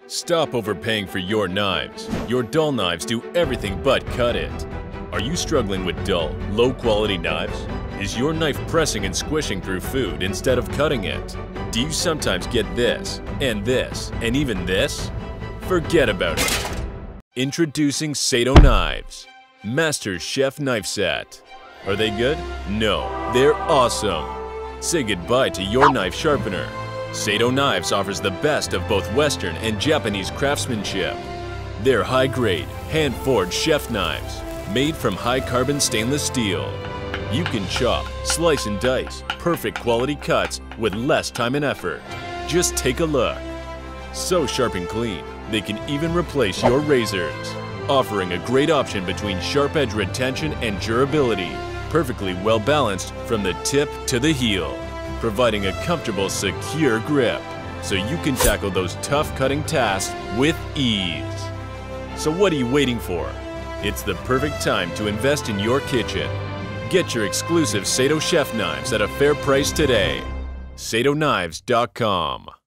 Stop overpaying for your knives. Your dull knives do everything but cut it. Are you struggling with dull, low-quality knives? Is your knife pressing and squishing through food instead of cutting it? Do you sometimes get this, and even this? Forget about it. Introducing Sato Knives, Master Chef Knife Set. Are they good? No, they're awesome. Say goodbye to your knife sharpener. Sato Knives offers the best of both Western and Japanese craftsmanship. They're high-grade, hand-forged chef knives, made from high-carbon stainless steel. You can chop, slice and dice, perfect quality cuts with less time and effort. Just take a look. So sharp and clean, they can even replace your razors, offering a great option between sharp edge retention and durability, perfectly well balanced from the tip to the heel, providing a comfortable, secure grip so you can tackle those tough cutting tasks with ease. So what are you waiting for? It's the perfect time to invest in your kitchen. Get your exclusive Sato Chef Knives at a fair price today. SatoKnives.com